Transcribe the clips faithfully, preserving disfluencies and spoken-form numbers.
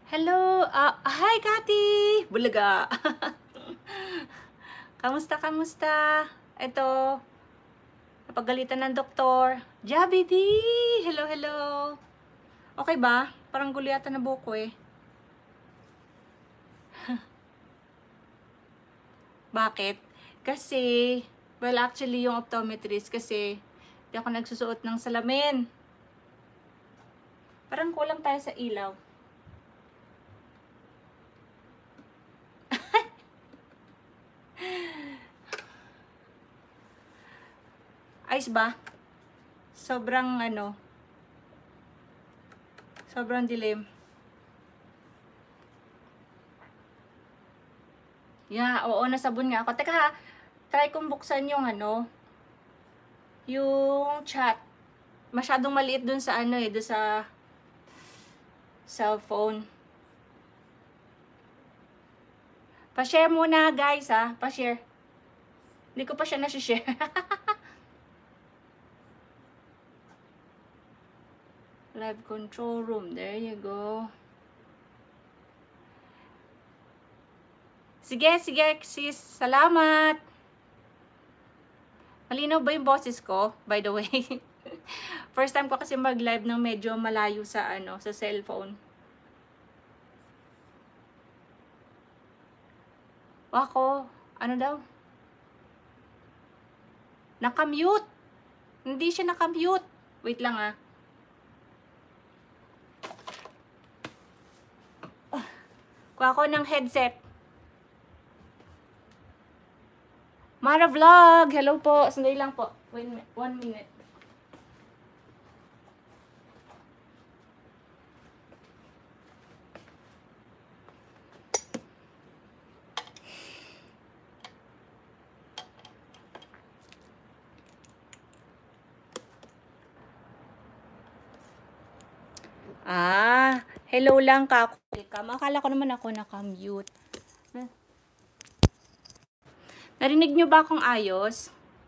Hello! Ah, hi, Kati! Bulaga! Kamusta, kamusta? Ito, napagalitan ng doktor. Jabi D! Hello, hello! Okay ba? Parang gulyatan na buko eh. Bakit? Kasi, well actually yung optometrist kasi di ako nagsusuot ng salamin. Parang kulang tayo sa ilaw. Ayos ba? Sobrang ano, sobrang dilim. Yeah, oo, nasabon nga ako. Teka ha, try kong buksan yung ano, yung chat. Masyadong maliit dun sa ano eh, dun sa cellphone. Pa-share muna guys ha, pa-share. Hindi ko pa siya nasi-share. Live control room, there you go. Sige, sige sis, salamat. Malinaw ba yung boses ko, by the way? First time ko kasi mag-live ng medyo malayo sa ano, sa cellphone. Ako, ano daw? Naka-mute. Hindi siya naka-mute. Wait lang ah. Kuha ko ng headset. Mara Vlog! Hello po. Sandali lang po. Wait, one minute. Ah, hello lang ka. Akala ko naman ako naka-mute. Narinig nyo ba akong ayos?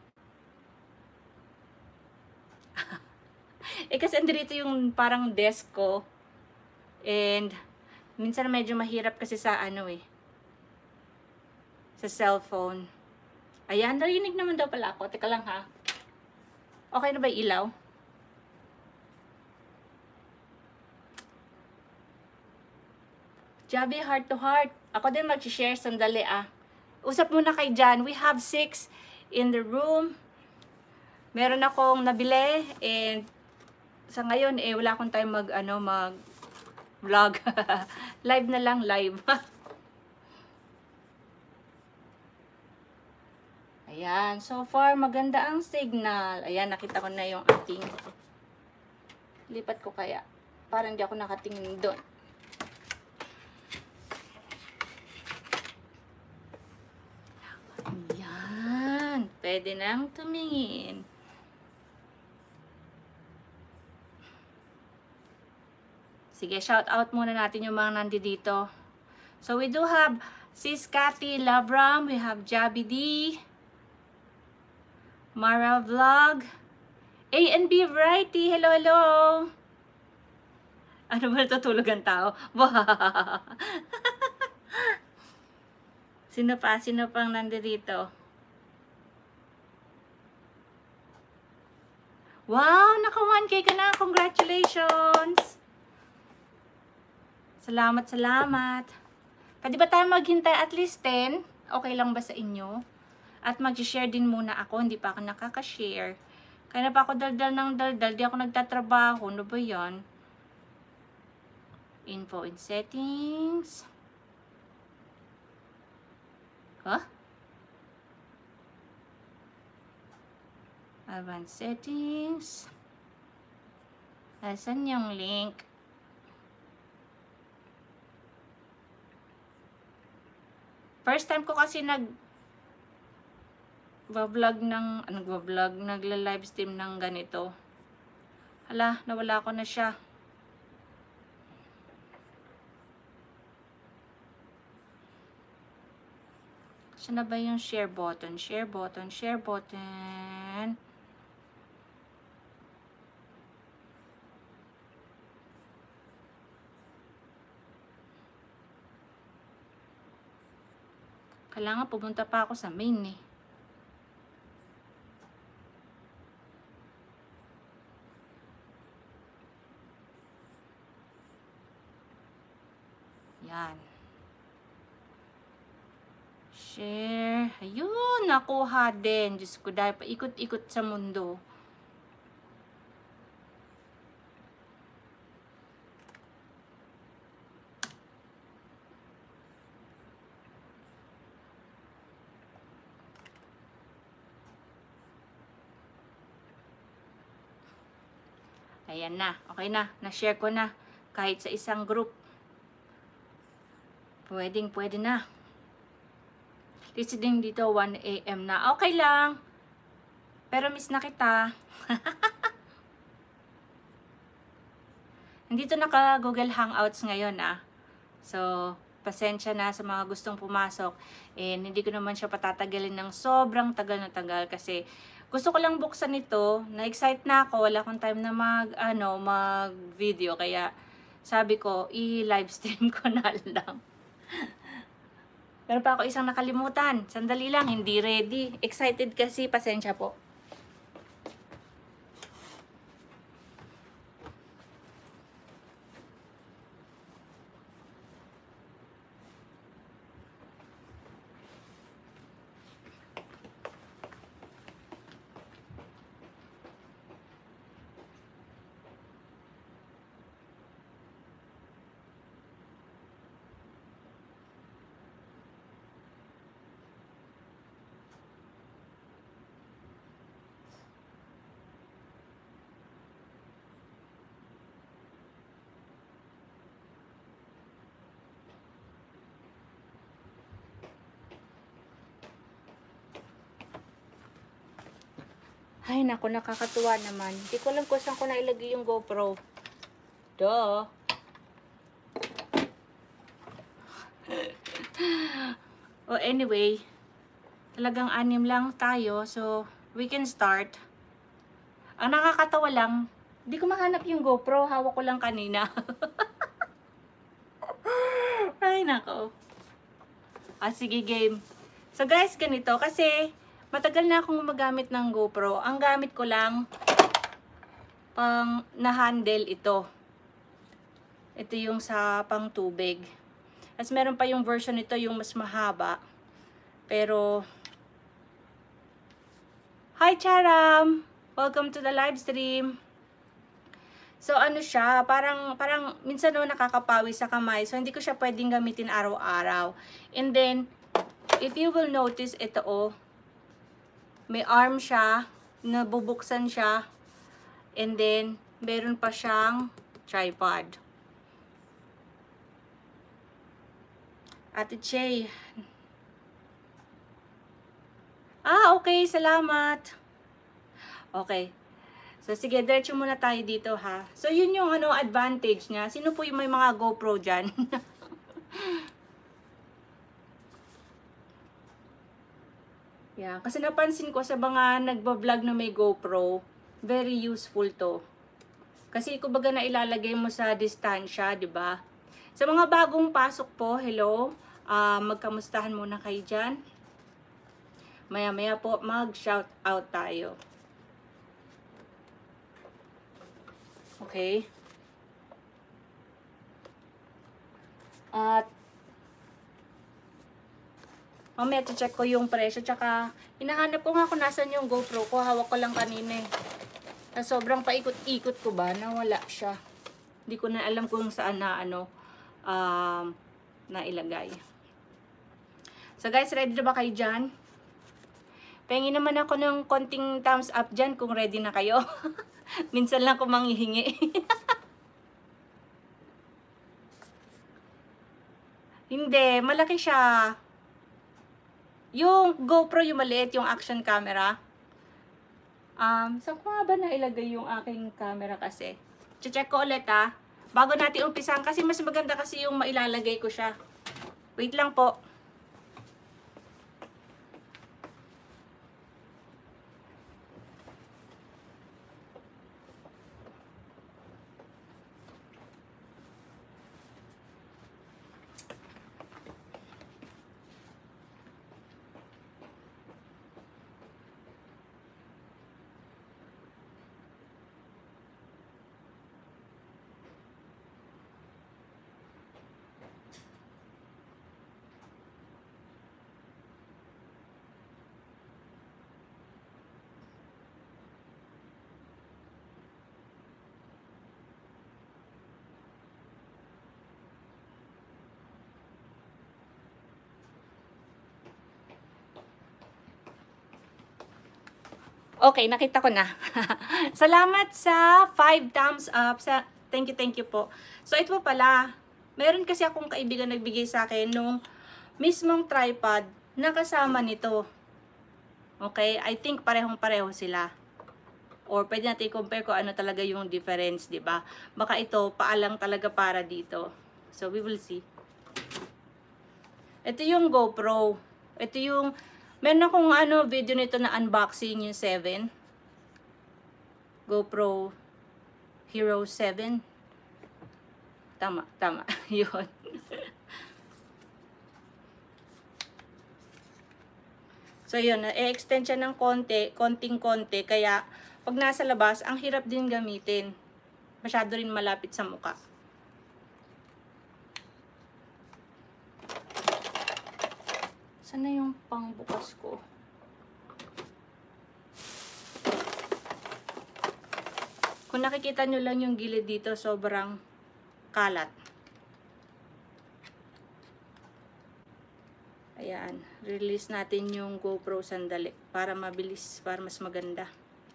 Eh kasi andito yung parang desk ko. And minsan medyo mahirap kasi sa ano eh. Sa cellphone. Ayan, narinig naman daw pala ako. Teka lang ha. Okay na ba yung ilaw? Jabi, heart to heart. Ako din mag-share sandali ah. Usap muna kay Jan. We have six in the room. Meron akong nabili and sa ngayon eh wala akong time mag ano mag vlog. Live na lang, live. Ayan, so far maganda ang signal. Ayan, nakita ko na yung ating lipat ko kaya. Parang hindi ako nakatingin doon. Ayan, pwede nang tumingin. Sige, shout out muna natin yung mga nandito. So we do have Sis Cathy Labram, we have Jabi D, Mara Vlog, A and B Variety, hello, hello. Ano ba natutulog ang tao? Sino pa? Sino pang nandito? Wow, naka one K ka na. Congratulations! Salamat, salamat. Pwede ba tayo maghintay at least ten? Okay lang ba sa inyo? At mag-share din muna ako. Hindi pa ako nakaka-share. Kaya na pa ako daldal ng daldal. Di ako nagtatrabaho. Ano ba yan? Info and settings. Huh? Advanced settings. Asan yung link? First time ko kasi nag vlog ng ano vlog nagla-live stream ng ganito. Hala, nawala ko na siya. Saan na ba yung share button? Share button, share button. Kailangan pumunta pa ako sa main eh. Yan. Share. Ayun, nakuha din. Diyos ko, dahil paikot-ikot sa mundo. Ayan na. Okay na. Na-share ko na. Kahit sa isang group. Pwedeng, pwede na. Listening dito, one A M na. Okay lang. Pero miss na kita. Nandito naka Google Hangouts ngayon ah. So, pasensya na sa mga gustong pumasok. And hindi ko naman siya patatagalin ng sobrang tagal na tagal kasi gusto ko lang buksan ito. Na-excite na ako. Wala akong time na mag, ano, mag-video. Kaya sabi ko, i-live stream ko na lang. Meron pa ako isang nakalimutan. Sandali lang, hindi ready. Excited kasi, pasensya po. Ay, naku, nakakatuwa naman. Hindi ko alam kung saan ko nailagay yung GoPro. Duh. Oh, anyway, talagang anim lang tayo, so we can start. Ang nakakatawa lang, hindi ko mahanap yung GoPro. Hawak ko lang kanina. Ay, nako. Ah, sige, game. So, guys, ganito. Kasi, matagal na akong gumagamit ng GoPro. Ang gamit ko lang, pang na-handle ito. Ito yung sa pang tubig. As meron pa yung version nito, yung mas mahaba. Pero, hi, Charam! Welcome to the live stream. So, ano siya, parang, parang, minsan no, nakakapawi sa kamay. So, hindi ko siya pwedeng gamitin araw-araw. And then, if you will notice, ito oh, may arm siya, nabubuksan siya, and then, meron pa siyang tripod. Ate Che. Ah, okay, salamat. Okay. So, sige, diretso muna tayo dito, ha. So, yun yung, ano, advantage niya. Sino po yung may mga GoPro dyan? Yeah, kasi napansin ko sa mga nagbablog na may GoPro, very useful to. Kasi kumbaga na ilalagay mo sa distansya, 'di ba? Sa mga bagong pasok po, hello. Uh, magkamustahan muna kayo diyan. Maya-maya po mag-shout out tayo. Okay? At mamaya check ko yung presyo, tsaka hinahanap ko nga kung nasan yung GoPro ko, hawak ko lang kanina eh. Na sobrang paikot-ikot ko ba, nawala siya. Hindi ko na alam kung saan na ano, um, na ilagay. So guys, ready na ba kayo dyan? Pengin naman ako ng konting thumbs up dyan kung ready na kayo. Minsan lang ko manghihingi. Hindi, malaki siya. Yung GoPro, yung maliit, yung action camera. Um, saan ko nga ba nailagay yung aking camera kasi? Check ko ulit ha. Bago natin umpisan, kasi mas maganda kasi yung mailalagay ko siya. Wait lang po. Okay, nakita ko na. Salamat sa five thumbs up. Sa, thank you, thank you po. So, ito pala. Meron kasi akong kaibigan nagbigay sa akin nung mismong tripod na kasama nito. Okay? I think parehong-pareho sila. Or pwede natin compare kung ano talaga yung difference, di ba? Baka ito, paalang talaga para dito. So, we will see. Ito yung GoPro. Ito yung, meron akong ano, video nito na unboxing yung seven. GoPro Hero seven. Tama, tama. Yun. So, yun. E-extend siya ng konti, konting-konti. Kaya, pag nasa labas, ang hirap din gamitin. Masyado rin malapit sa mukha. Sana yung pangbukas ko? Kung nakikita nyo lang yung gilid dito, sobrang kalat. Ayan. Release natin yung GoPro sandali para mabilis, para mas maganda.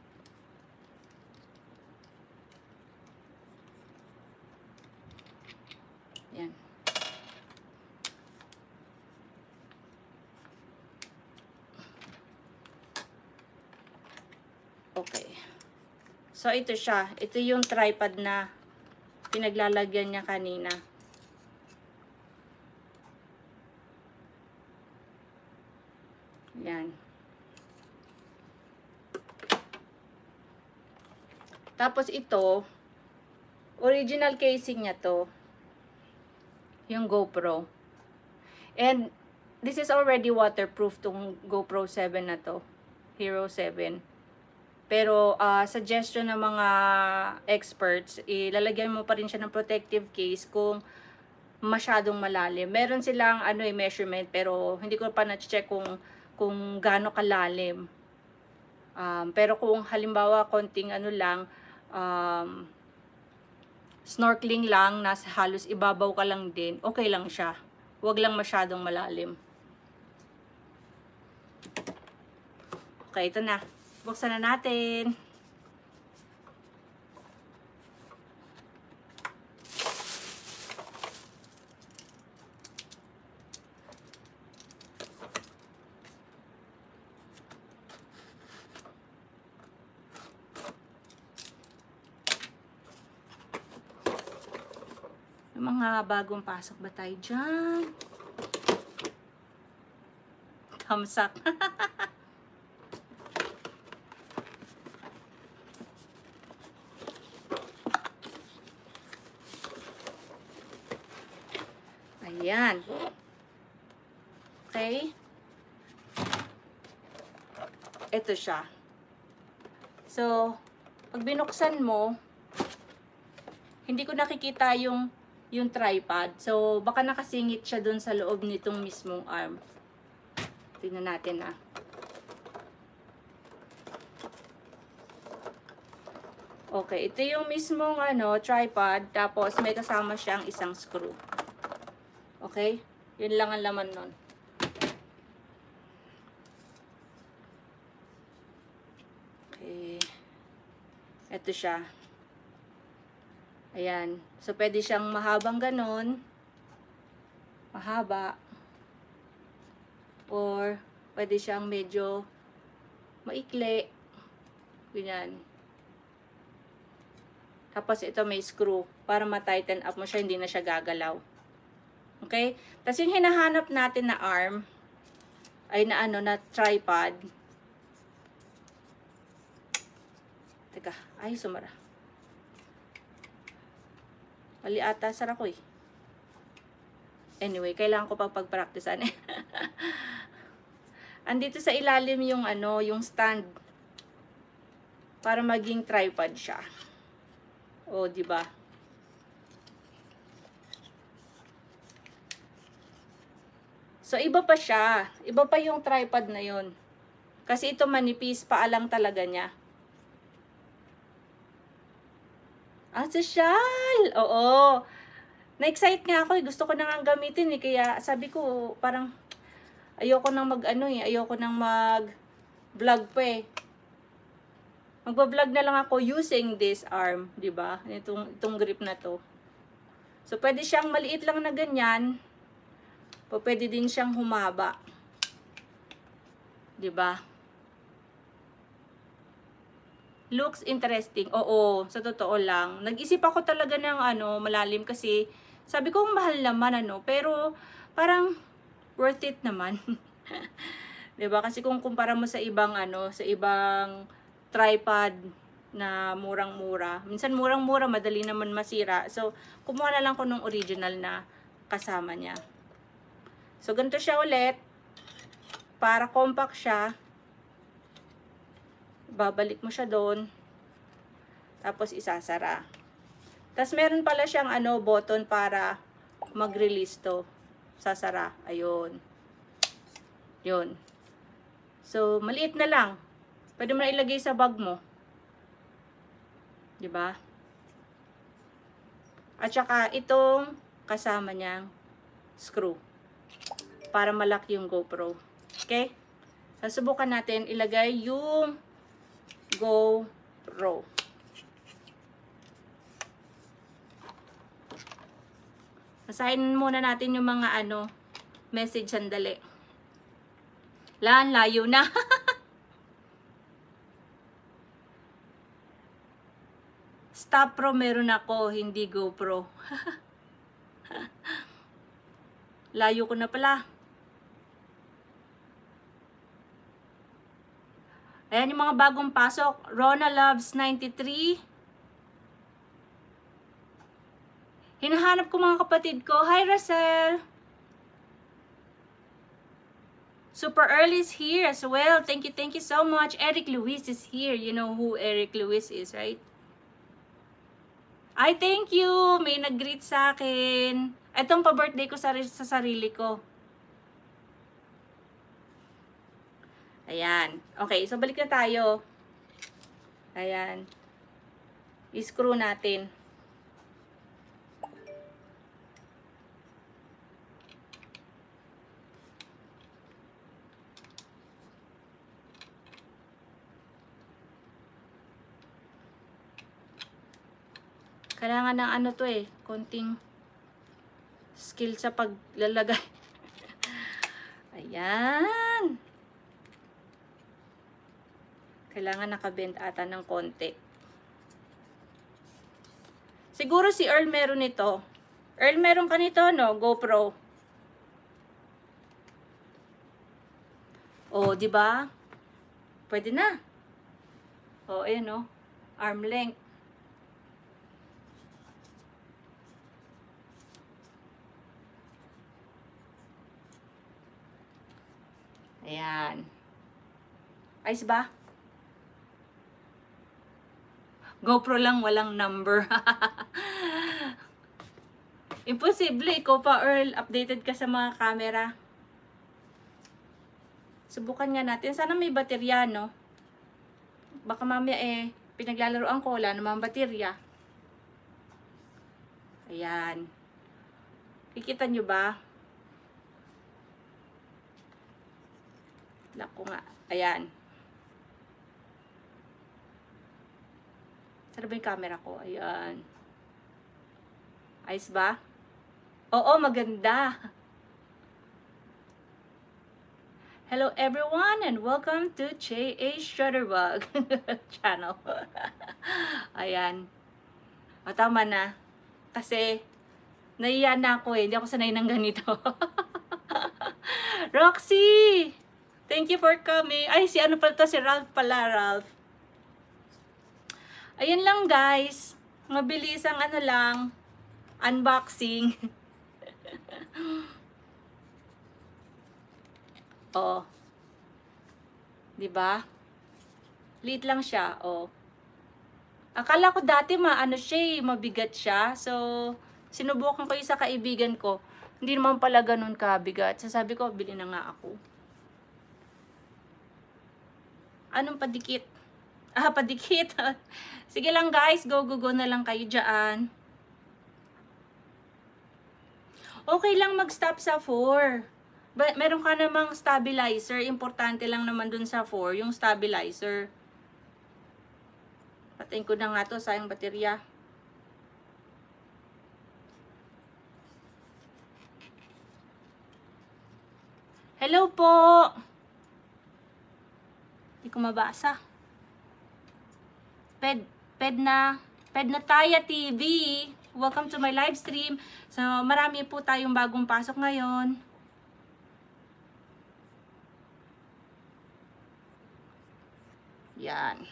Ayan. Okay. So, ito siya. Ito yung tripod na pinaglalagyan niya kanina. Yan. Tapos ito, original casing niya to. Yung GoPro. And, this is already waterproof tong GoPro seven na to. Hero seven. Pero, uh, suggestion ng mga experts, ilalagyan mo pa rin siya ng protective case kung masyadong malalim. Meron silang ano, eh, measurement, pero hindi ko pa na-check kung, kung gaano kalalim. Um, pero kung halimbawa, konting ano lang, um, snorkeling lang, nasa halos ibabaw ka lang din, okay lang siya. Huwag lang masyadong malalim. Okay, ito na. Buksan na natin. Yung mga bagong pasok ba tayo dyan? Kamsak. Ayan. Okay. Ito siya. So, pag binuksan mo, hindi ko nakikita yung yung tripod. So, baka nakasingit siya dun sa loob nitong mismong arm. Tingnan natin ah. Okay, ito yung mismong ano, tripod. Tapos, may kasama siyang isang screw. Okay? Yun lang ang laman nun. Okay. Ito siya. Ayan. So, pwede siyang mahabang ganon. Mahaba. Or, pwede siyang medyo maikli. Ganyan. Tapos, ito may screw. Para ma-tighten up mo siya, hindi na siya gagalaw. Okay? Tapos, yung hinahanap natin na arm, ay na ano, na tripod. Teka. Ay, sumara. Mali ata, sara ko eh. Anyway, kailangan ko pang pag-practicean eh. Andito sa ilalim yung ano, yung stand. Para maging tripod siya. O, di ba? So, iba pa siya. Iba pa yung tripod na yun. Kasi ito manipis, paalang talaga niya. Ah, social! Oo. Na-excite nga ako eh. Gusto ko na nga gamitin eh. Kaya sabi ko, parang ayoko nang mag ano eh. Ayoko nang mag vlog pa eh. Magbablog na lang ako using this arm, di ba? Itong, itong grip na to. So, pwede siyang maliit lang na ganyan. O pwede din siyang humaba. Di ba? Looks interesting. Oo, sa totoo lang. Nag-isip ako talaga ng ano, malalim kasi sabi ko mahal naman ano, pero parang worth it naman. 'Di ba? Kasi kung kumpara mo sa ibang ano, sa ibang tripod na murang-mura. Minsan murang-mura, madali naman masira. So, kumuha na lang ko ng original na kasama niya. So, ganito siya ulit. Para compact siya. Babalik mo siya doon. Tapos isasara. Tapos meron pala siyang ano, button para mag-release to. Sasara. Ayun. Yun. So, maliit na lang. Pwede mo na ilagay sa bag mo. Diba? At saka itong kasama niyang screw. Para malak yung GoPro. Okay? Susubukan natin ilagay yung GoPro. Basahin muna natin yung mga ano, message sandali. Lan, layo na. Stop Pro meron ako, hindi GoPro. Layo ko na pala. Ayan yung mga bagong pasok. Rona Loves ninety-three. Hinahanap ko mga kapatid ko. Hi, Russell. Super Early is here as well. Thank you, thank you so much. Eric Luis is here. You know who Eric Luis is, right? Ay, thank you. May nag-greet sa akin. Itong pa-birthday ko sa, sa sarili ko. Ayan. Okay, so balik na tayo. Ayan. I-screw natin. Kailangan ng ano to eh, konting skill sa paglalagay. Ayan. Kailangan nakabend ata ng konti. Siguro si Earl meron nito. Earl meron ka nito, no? GoPro. Oh, di ba? Pwede na. Oh, ayan, no? Arm length. Ayan. Ayos ba? GoPro lang, walang number. Imposible. Ikaw pa, Earl. Updated ka sa mga camera. Subukan nga natin. Sana may baterya, no? Baka mamaya eh, pinaglalaroan ko, wala namang baterya. Ayan. Kikita nyo ba? Lako nga. Ayan. Saan ba yung camera ko? Ayan. Ayos ba? Oo, maganda. Hello everyone and welcome to Che A. Shutterbug channel. Ayan. O, tama na. Kasi, naiya na ako eh. Hindi ako sanay ng ganito. Roxy! Thank you for coming. Ay, si ano pala to? Si Ralph pala, Ralph. Ayun lang guys. Mabilis ang ano lang. Unboxing. Oh. 'Di ba? Liit lang siya, oh. Akala ko dati maano siya, mabigat siya. So, sinubukan ko 'yung sa kaibigan ko. Hindi naman pala ganoon kabigat. So, sabi ko, bili na nga ako. Anong padikit? Ah, padikit. Sige lang guys, go go go na lang kayo diyan. Okay lang mag-stop sa four. But meron ka namang stabilizer, importante lang naman dun sa four, yung stabilizer. Patayin ko na nga to, sayang baterya. Hello po! Hindi ko mabasa. Ped, ped na, ped na Taya T V. Welcome to my live stream. So, marami po tayong bagong pasok ngayon. Yan.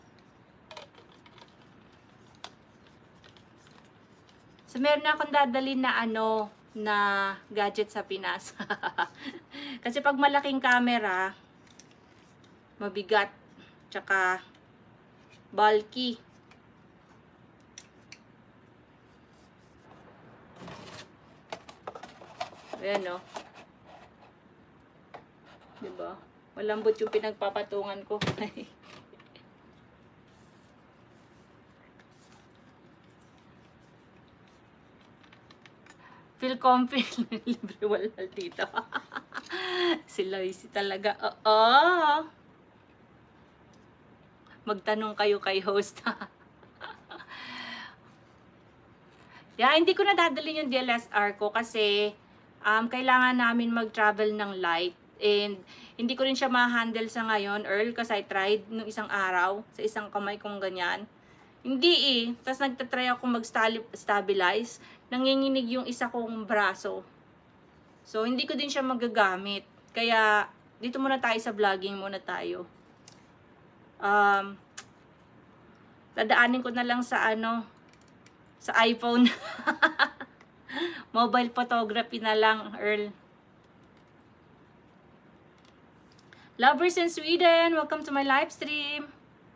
So, meron na akong dadalhin na ano, na gadget sa Pinas. Kasi pag malaking camera, mabigat, tsaka bulky. Ayan, no? Diba? Malambot yung pinagpapatungan ko. Feel comfy. Libre walwal dito. Sila easy talaga. Oo. Magtanong kayo kay host. Yeah, hindi ko na dadalhin yung D L S R ko kasi um, kailangan namin mag-travel ng light. And hindi ko rin siya ma-handle sa ngayon, Earl, kasi I tried nung isang araw sa isang kamay kong ganyan. Hindi eh. Tapos nagtatry ako mag-stabilize. Nanginginig yung isa kong braso. So, hindi ko din siya magagamit. Kaya, dito muna tayo sa vlogging muna tayo. Um, dadaanin ko na lang sa ano, sa iPhone. Mobile photography na lang, Earl. Lovers in Sweden, welcome to my live stream.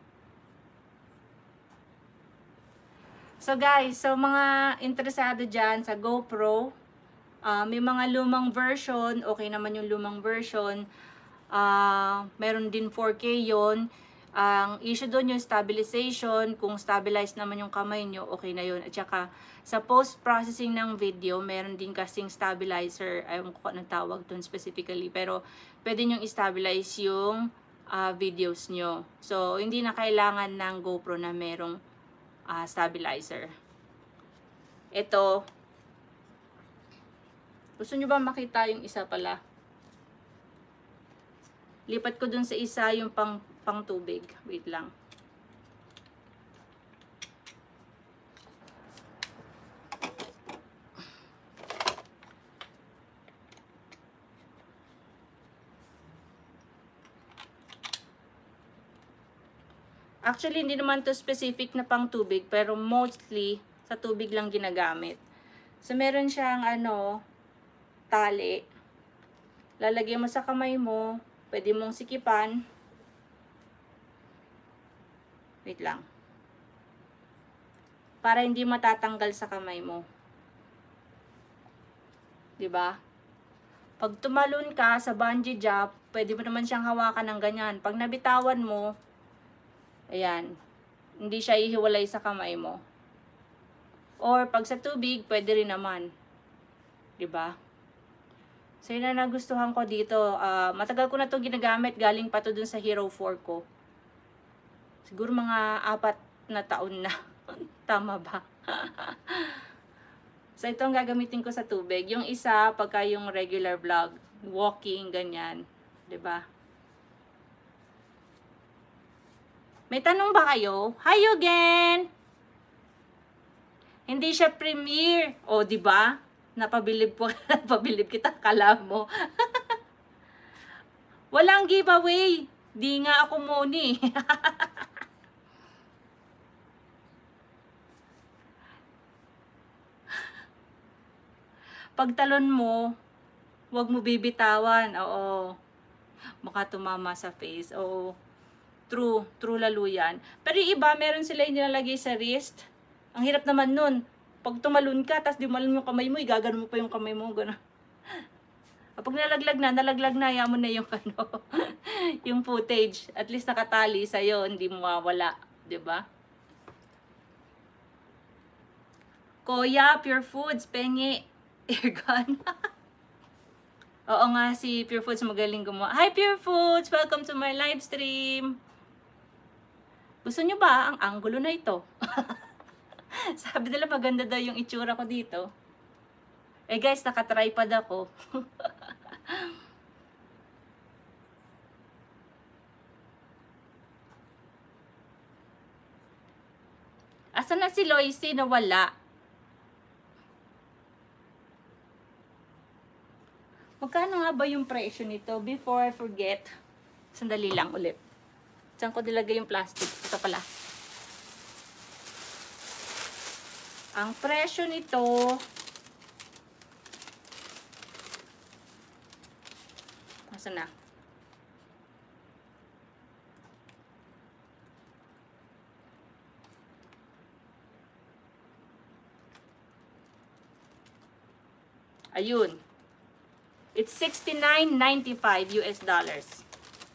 So guys, so mga interesado dyan sa GoPro, uh, may mga lumang version, okay naman yung lumang version. Uh, meron din four K yun. Ang issue doon yung stabilization, kung stabilize naman yung kamay nyo, okay na yun. At saka sa post-processing ng video, meron din kasing stabilizer, ayaw ko anong tawag doon specifically, pero pwede nyo i-stabilize yung uh, videos nyo. So, hindi na kailangan ng GoPro na merong Uh, stabilizer. Ito, gusto nyo ba makita yung isa pala? Lipat ko dun sa isa yung pang, pang tubig. Wait lang. Actually, hindi naman to specific na pang tubig, pero mostly sa tubig lang ginagamit. So, meron siyang ano, tali. Lalagyan mo sa kamay mo, pwede mong sikipan. Wait lang. Para hindi matatanggal sa kamay mo. 'Di ba? Pag tumalon ka sa bungee jump, pwede mo naman siyang hawakan ng ganyan. Pag nabitawan mo, ayan, hindi siya ihiwalay sa kamay mo. Or pag sa tubig, pwede rin naman. 'Di ba? So yun na nagustuhan ko dito. Uh, matagal ko na 'to ginagamit, galing pa 'to dun sa Hero four ko. Siguro mga apat na taon na. Tama ba? So ito ang gagamitin ko sa tubig. Yung isa, pagka yung regular vlog, walking, ganyan. 'Di ba? May tanong ba kayo? Hi again! Hindi siya premiere. O, di ba? Napabilib po, napabilib kita, kala mo. Walang giveaway. Di nga ako muni. Pagtalon mo, huwag mo bibitawan. Oo. Baka tumama sa face. Oo. True, true lalo yan. Pero yung iba, meron sila yung nilalagay sa wrist. Ang hirap naman nun. Pag tumalon ka, tapos di malun yung kamay mo, igagano mo pa yung kamay mo, gano'n. Pag nalaglag na, nalaglag na, yaman na yung ano, yung footage. At least nakatali sa'yo, hindi mo mawala. Diba? Kuya, Pure Foods, pengi. Airgun. Oo nga, si Pure Foods magaling gumawa. Hi Pure Foods! Welcome to my live stream! Gusto nyo ba ang angulo na ito? Sabi nila maganda daw yung itsura ko dito. Eh guys, naka-tripod ako. Asa na si Loisy na wala? Magkano nga ba yung presyo nito? Before I forget. Sandali lang ulit. Saan ko nilagay yung plastic? Ito pala. Ang presyo nito, asa na? Ayun. It's sixty-nine ninety-five U S dollars.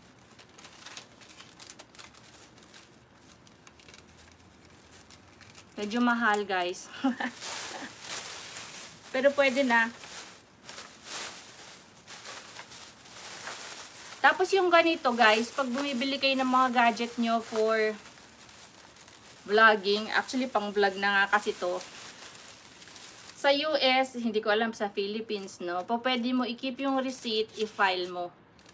Medyo mahal, guys. Pero pwede na. Tapos yung ganito, guys, pag bumibili kayo ng mga gadget nyo for vlogging, actually pang vlog na nga kasi to. Sa U S, hindi ko alam sa Philippines, no? Pa pwede mo i-keep yung receipt, i-file mo.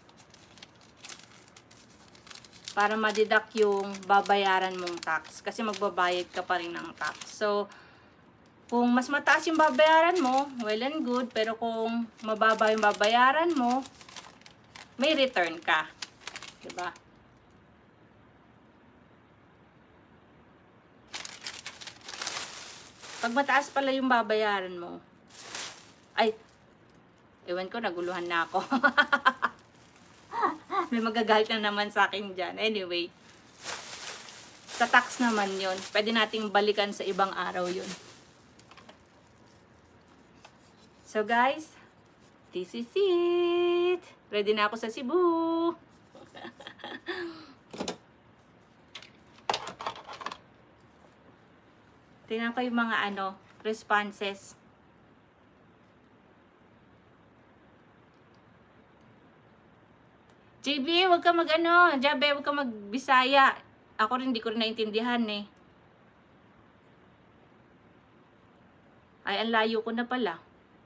Para ma-deduct yung babayaran mong tax. Kasi magbabayad ka pa rin ng tax. So, kung mas mataas yung babayaran mo, well and good. Pero kung mababa yung babayaran mo, may return ka. Diba? Pag mataas pala yung babayaran mo, ay, ewan ko, naguluhan na ako. May magagalit na naman sa akin dyan. Anyway, sa tax naman yun. Pwede nating balikan sa ibang araw yun. So guys, this is it. Ready na ako sa Cebu. Tingnan ko yung mga ano, responses. J B, wag ka mag ano, J B, wag ka mag-Bisaya. Ako rin, hindi ko rin naintindihan eh. Ay, ang layo ko na pala.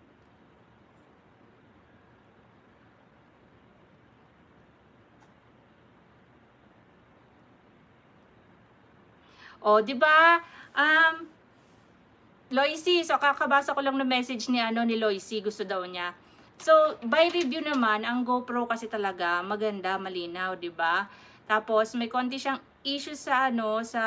O, di ba? Um, Loisy, so kakabasa ko lang ng message ni ano ni Loisy, gusto daw niya. So, by review naman, ang GoPro kasi talaga maganda, malinaw, 'di ba? Tapos may konti siyang issue sa ano, sa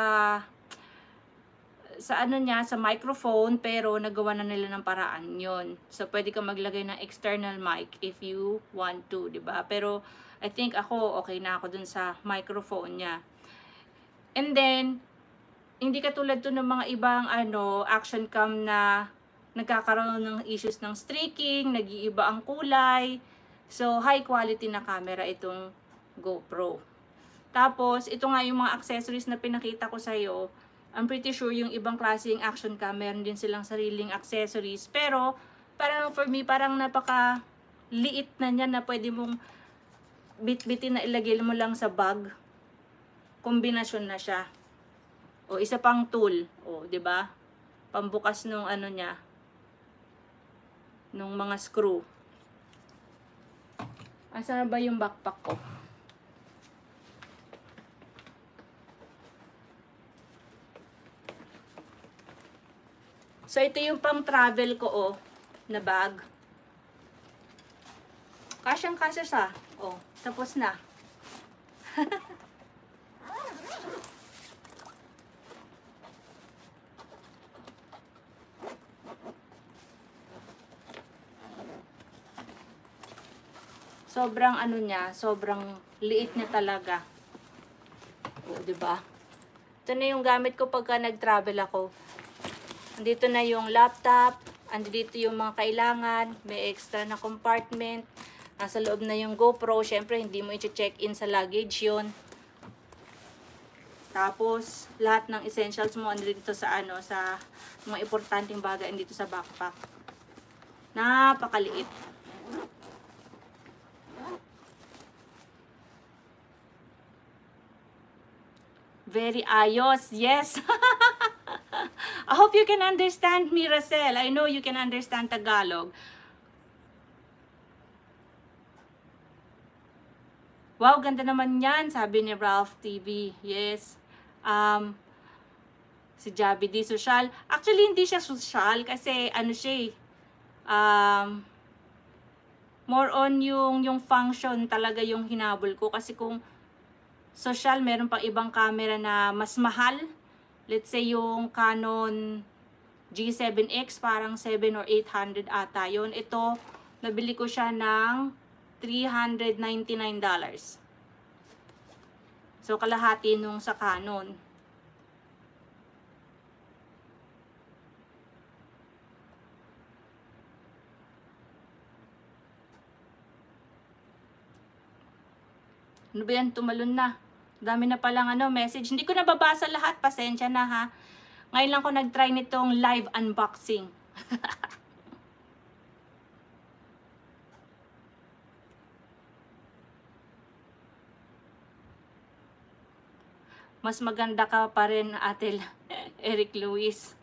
sa ano niya, sa microphone, pero nagawa na nila ng paraan 'yon. So, pwede ka maglagay ng external mic if you want to, 'di ba? Pero I think ako okay na ako dun sa microphone niya. And then hindi katulad to ng mga ibang ano, action cam na nagkakaroon ng issues ng streaking, nag-iiba ang kulay. So, high quality na camera itong GoPro. Tapos, ito nga yung mga accessories na pinakita ko sa'yo. I'm pretty sure yung ibang klaseng action cam, meron din silang sariling accessories. Pero, parang for me, parang napaka liit na niya na pwede mong bit-bitin na ilagay mo lang sa bag. Kombinasyon na siya. O isa pang tool, o 'di ba? Pambukas nung ano niya, nung mga screw. Asa na ba yung backpack ko? So ito yung pang travel ko, oh, na bag. Kasyang kasya siya. Oh, tapos na. Sobrang ano niya, sobrang liit niya talaga. O, di ba? Ito na yung gamit ko pagka nag-travel ako. Andito na yung laptop, andito yung mga kailangan, may extra na compartment. Nasa loob na yung GoPro, syempre hindi mo i-check in sa luggage yun. Tapos, lahat ng essentials mo andito sa ano, sa mga importanteng bagay andito sa backpack. Napakaliit. Very ayos. Yes. I hope you can understand me, Racel. I know you can understand Tagalog. Wow, ganda naman yan, sabi ni Ralph T V. Yes. Um, si Javi di social. Actually, hindi siya social kasi ano siya eh. Um, more on yung, yung function talaga yung hinabol ko. Kasi kung social, meron pang ibang camera na mas mahal. Let's say yung Canon G seven X, parang seven or eight hundred ata yun. Ito, nabili ko siya ng three hundred ninety-nine dollars. So, kalahati nung sa Canon. Ano ba yan? Tumalon na. Dami na palang ano, message. Hindi ko nababasa lahat. Pasensya na ha. Ngayon lang ko nag-try nitong live unboxing. Mas maganda ka pa rin, Ate Eric Luis.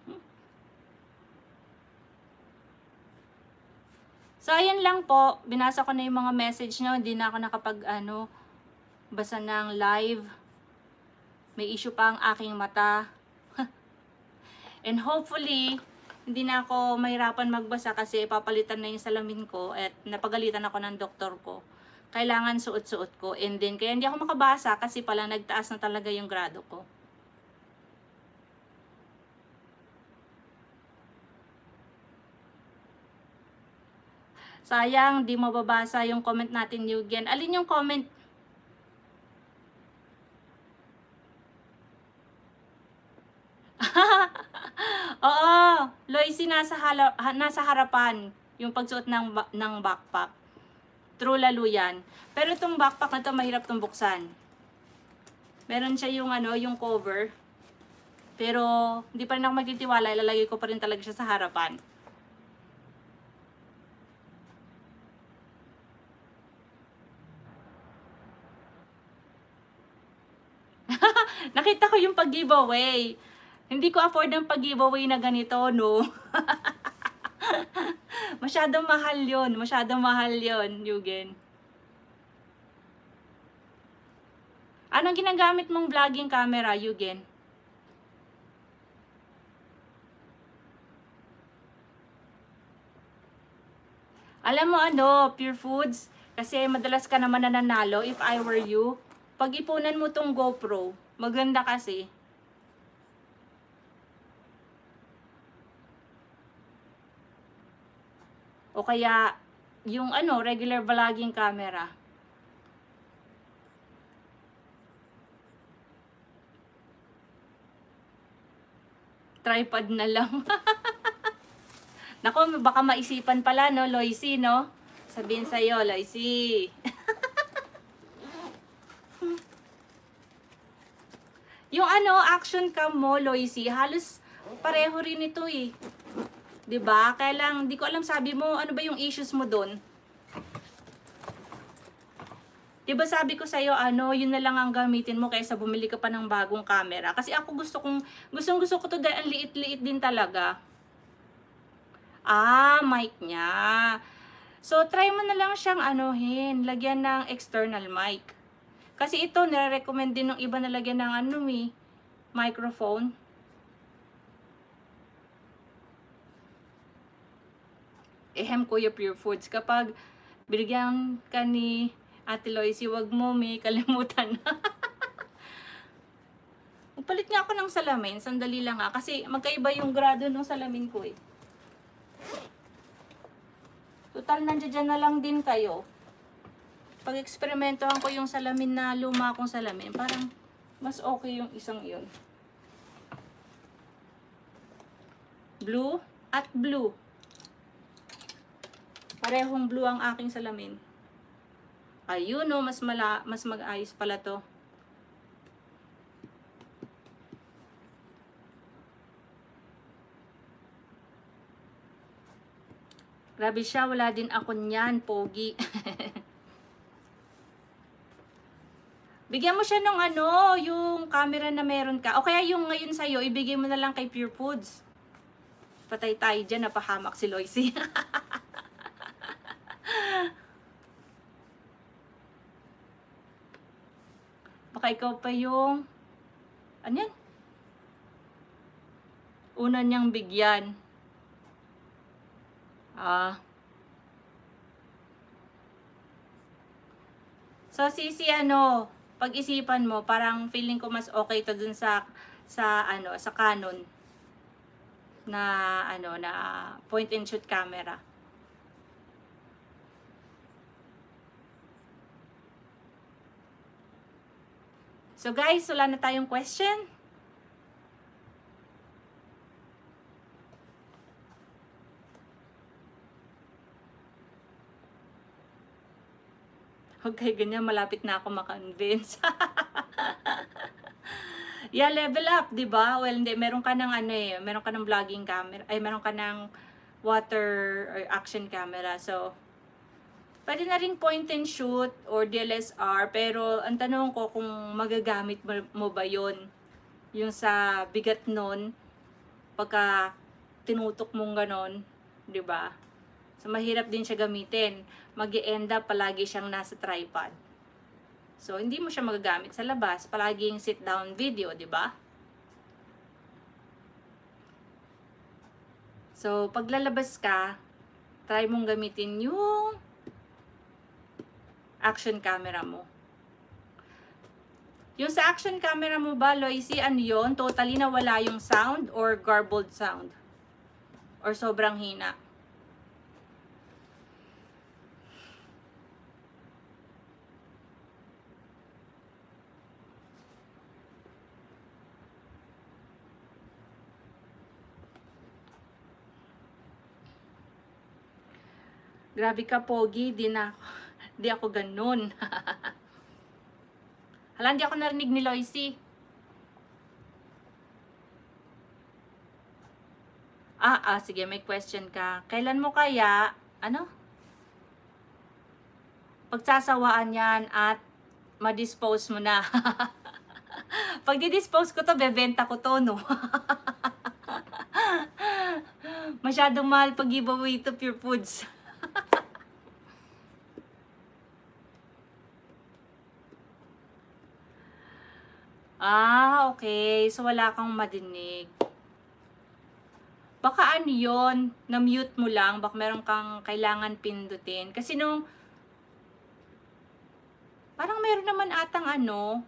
So, ayan lang po. Binasa ko na yung mga message nyo. Hindi na ako nakapag, ano, basa ng live. May issue pa ang aking mata. And hopefully, hindi na ako mahirapan magbasa kasi papalitan na yung salamin ko at napagalitan ako ng doktor ko. Kailangan suot-suot ko. And then, kaya hindi ako makabasa kasi pala nagtaas na talaga yung grado ko. Sayang, di mababasa yung comment natin, Yugen. Alin yung comment? Oo, Loisy, nasa, hala, nasa harapan yung pagsuot ng, ng backpack. True, lalo yan. Pero itong backpack na to mahirap itong buksan. Meron siya yung, ano, yung cover. Pero hindi pa rin ako magtitiwala. Ilalagay ko pa rin talaga siya sa harapan. Nakita ko yung pag-giveaway. Hindi ko afford ang pag-giveaway na ganito, no? Masyadong mahal yun. Masyadong mahal yun, Yugen. Anong ginagamit mong vlogging camera, Yugen? Alam mo ano, Pure Foods, kasi madalas ka naman nananalo if I were you. Pag-ipunan mo tong GoPro, maganda kasi. O kaya, yung ano, regular vlogging camera. Tripod na lang. Nako, baka maisipan pala, no, Loisy, no? Sabihin sa'yo, Loisy. Yung ano, action cam mo, Loisy, halos pareho rin ito eh. 'Di ba? Kaya lang, di ko alam, sabi mo, ano ba yung issues mo doon? 'Di ba sabi ko sa'yo, ano, yun na lang ang gamitin mo kaysa bumili ka pa ng bagong camera. Kasi ako gusto kong, gustong gusto ko to dahil ang liit-liit din talaga. Ah, mic niya. So, try mo na lang siyang anuhin, lagyan ng external mic. Kasi ito, nare-recommend din ng iba na lagyan ng ano eh, microphone. Ehem, Kuya Pure Foods, kapag binigyan ka ni Ate Loisy, wag mo may kalimutan. Magpalit nga ako ng salamin, sandali lang ah, kasi magkaiba yung grado ng salamin ko eh. Total, nandiyan na lang din kayo. Pag-eksperimentohan ko yung salamin na luma kong salamin, parang mas okay yung isang yun. Blue at blue. Parehong blue ang aking salamin. Ayun no, mas, mala, mas mag-ayos pala to. Grabe siya, wala din ako niyan, pogi. Bigyan mo siya ng ano, yung camera na meron ka. O kaya yung ngayon sa'yo, ibigay mo na lang kay Pure Foods. Patay tayo dyan, napahamak si Loisy. Baka ikaw pa yung, ano yan? Una niyang bigyan. Ah. So, Sisi, ano, pag-isipan mo, parang feeling ko mas okay to dun sa, sa, ano, sa Canon na, ano, na point and shoot camera. So, guys, wala na tayong question. Okay, ganyan, malapit na ako maka-convince. Yeah, level up, di ba? Well, hindi, meron ka ng ano eh, meron ka ng vlogging camera, ay meron ka ng water or action camera. So, pwede na rin point and shoot or D L S R, pero ang tanong ko kung magagamit mo ba yon, yung sa bigat nun, pagka tinutok mong ganon, di ba? So, mahirap din siya gamitin. Mag-i-end up palagi siyang nasa tripod. So, hindi mo siya magagamit sa labas. Palaging sit-down video, di ba? So, paglalabas ka, try mong gamitin yung action camera mo. Yung sa action camera mo ba, Loisy, ano yun? Totally nawala yung sound or garbled sound? Or sobrang hina? Grabe ka, Pogi. Di na di ako ganun. Hala, hindi ako narinig ni Loisy. Ah, ah, sige, may question ka. Kailan mo kaya, ano? Pagsasawaan yan at ma-dispose mo na. Pag di-dispose ko to, bebenta ko to, no? Masyadong mahal pag giveaway to Pure Foods. Ah, okay. So, wala kang madinig. Baka ano yun, na-mute mo lang, baka meron kang kailangan pindutin. Kasi nung, parang meron naman atang ano,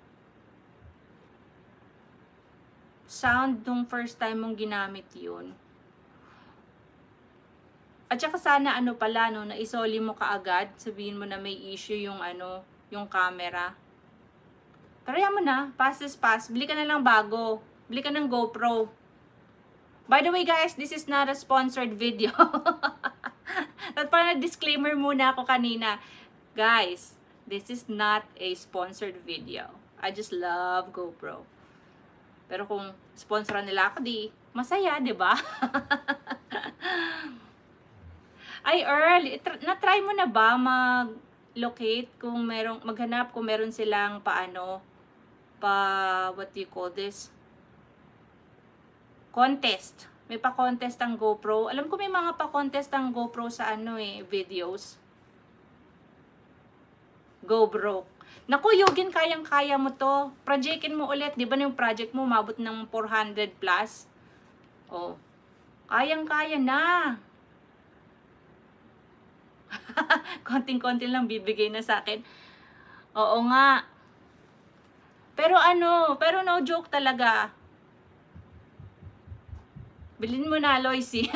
sound nung first time mong ginamit yun. At saka sana ano pala, no, naisoli mo kaagad, sabihin mo na may issue yung ano, yung camera. Pero yan mo na, pass is pass. Bili ka na lang bago. Bili ka ng GoPro. By the way guys, this is not a sponsored video. At parang disclaimer muna ako kanina. Guys, this is not a sponsored video. I just love GoPro. Pero kung sponsoran nila ako, di masaya, di ba? Ay, Earl, na-try mo na ba mag-locate kung merong, maghanap kung meron silang paano, pa, what do you call this? Contest. May pa-contest ang GoPro. Alam ko may mga pa-contest ang GoPro sa ano eh, videos. GoPro. Naku, Yugin, kayang-kaya mo to. Projectin mo ulit. Di ba yung project mo, mabot ng four hundred plus? Oh. Kayang-kaya na. Konting-konti lang bibigay na sa akin. Oo nga. Pero ano, pero no joke talaga. Bilhin mo na, Loisy.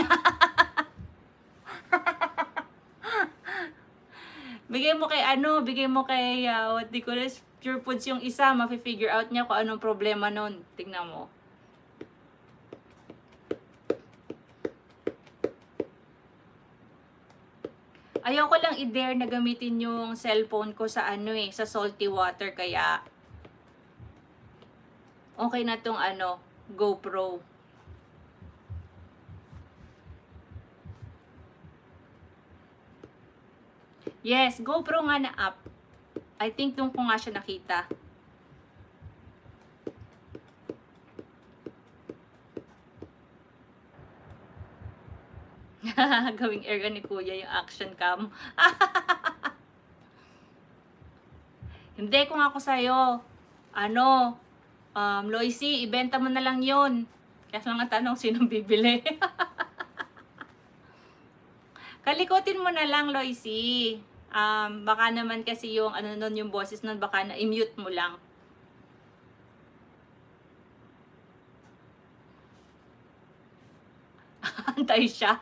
Bigay mo kay ano, bigay mo kay, uh, what do you call this, Pure Foods yung isa, mafi-figure out niya kung anong problema nun. Tingnan mo. Ayaw ko lang i-dare na gamitin yung cellphone ko sa ano eh, sa salty water, kaya okay na tong ano, GoPro. Yes, GoPro nga na app. I think doon ko nga siya nakita. Gawing air ni Kuya yung action cam. Hindi, kung ako sa'yo, ano, um, Loisy, ibenta mo na lang yun. Kaya lang ang tanong, sinong bibili? Kalikutin mo na lang, Loisy. Um, baka naman kasi yung, ano nun, yung boses nun, baka na-mute mo lang. Antay siya.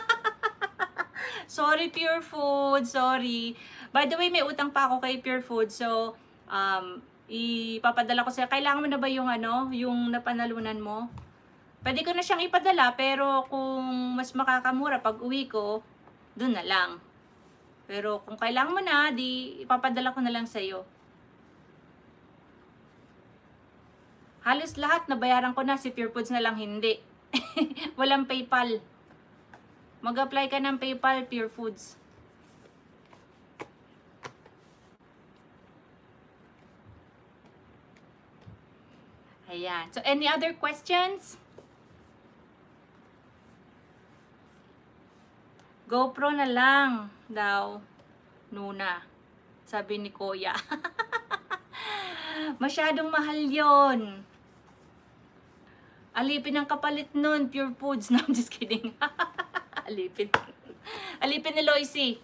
Sorry, Pure Food. Sorry. By the way, may utang pa ako kay Pure Food. So, um, ipapadala ko siya. Kailangan mo na ba yung ano, yung napanalunan mo? Pwede ko na siyang ipadala, pero kung mas makakamura pag uwi ko, dun na lang. Pero kung kailangan mo na, di ipapadala ko na lang sa'yo. Halos lahat nabayaran ko na, si Pure Foods na lang hindi. Walang PayPal. Mag-apply ka ng PayPal, Pure Foods. Ayan. So, any other questions? GoPro na lang daw, Nuna. Sabi ni Kuya. Masyadong mahal yon. Alipin ang kapalit nun, Pure Foods. No, I'm just kidding. Alipin. Alipin ni Loisy.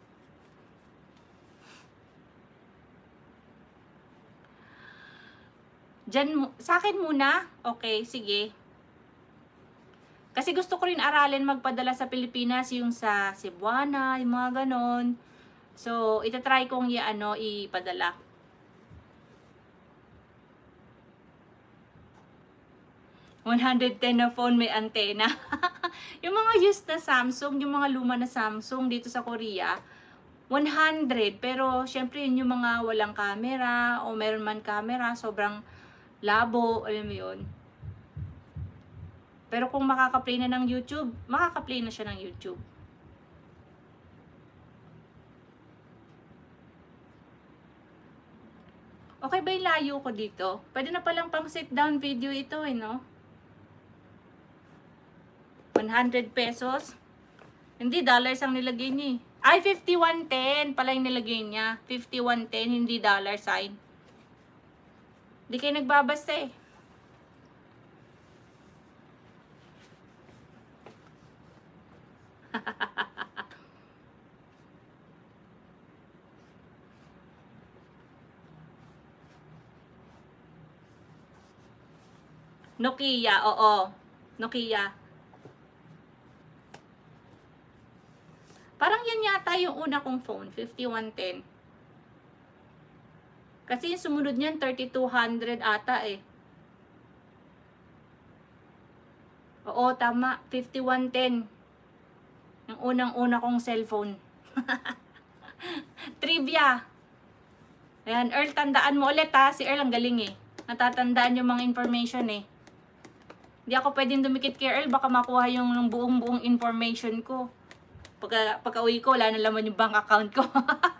Diyan, sa akin muna? Okay, sige. Kasi gusto ko rin aralin magpadala sa Pilipinas, yung sa Cebuana, yung mga ganon. So, itatry kong i-ano, ipadala. one hundred ten na phone may antena. Yung mga used na Samsung, yung mga luma na Samsung dito sa Korea, one hundred. Pero, syempre, yun yung mga walang camera, o meron man camera, sobrang labo, alam mo yun. Pero kung makaka-play na ng YouTube, makaka-play na siya ng YouTube. Okay ba yung layo ko dito? Pwede na palang pang sit down video ito eh, no? one hundred pesos. Hindi, dollars ang nilagay niya. Ay, fifty-one ten pala yung nilagay niya. fifty-one ten, hindi dollar sign. Hindi kayo nagbabasta eh. Nokia, oo. Nokia. Parang yan yata yung una kong phone, fifty-one ten. Kasi yung sumunod niyan, thirty-two hundred ata eh. Oo, tama. fifty-one ten. Yung unang-una kong cellphone. Trivia. Ayan, Earl, tandaan mo ulit ha. Si Earl ang galing eh. Natatandaan yung mga information eh. Hindi ako pwedeng dumikit kay Earl. Baka makuha yung buong-buong information ko. Pagka, pagka uwi ko, wala na laman yung bank account ko.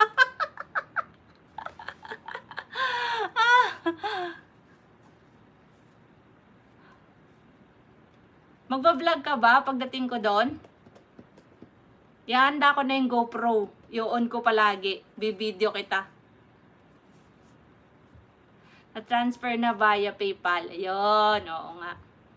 Magbablog ka ba pagdating ko doon? Ihanda ko na yung GoPro. I-on ko palagi. Bibideo kita. Na-transfer na via PayPal. Ayun, oo nga.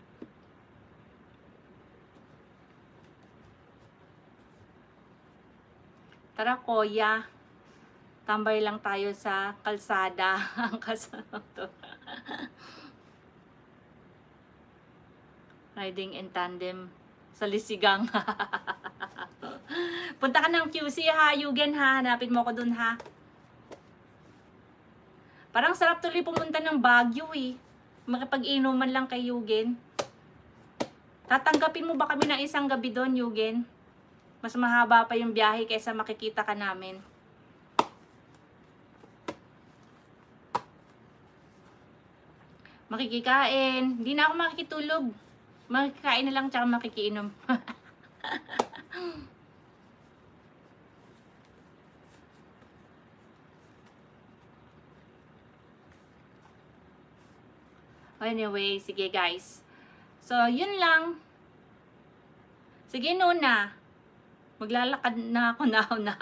Tara, Kuya. Tambay lang tayo sa kalsada. Ang kasama to. Riding in tandem sa Lisigang. Punta ka ng Q C ha, Yugen ha. Hanapin mo ko dun ha. Parang sarap tuloy pumunta ng Baguio eh. Makipag-inuman lang kay Yugen. Tatanggapin mo ba kami ng isang gabi doon, Yugen? Mas mahaba pa yung biyahe kaysa makikita ka namin. Makikikain. Hindi na ako makikitulog. Makikain na lang tsaka makikiinom. Anyway, sige guys. So, yun lang. Sige, Nuna. Maglalakad na ako now na.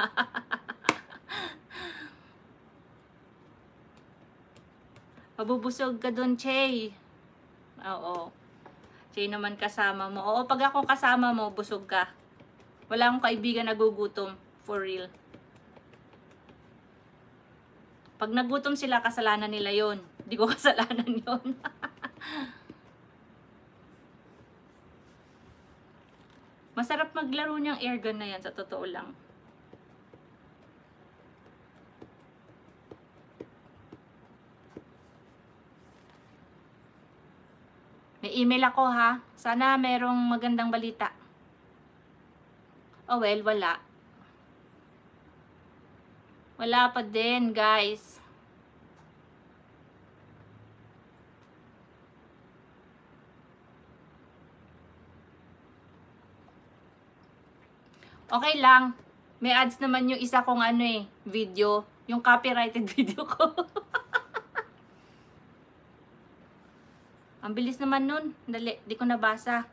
Mabubusog ka dun, Che. Oo. Che naman kasama mo. Oo, pag ako kasama mo, busog ka. Wala akong kaibigan na gugutom. For real. Pag nagutom sila, kasalanan nila yon. Hindi ko kasalanan yon. Masarap maglaro niyang airgun na yan, sa totoo lang. May email ako ha. Sana merong magandang balita. Oh well, wala. Wala pa din, guys. Okay lang. May ads naman yung isa kong ano eh, video. Yung copyrighted video ko. Ang bilis naman nun. Dali, di ko nabasa.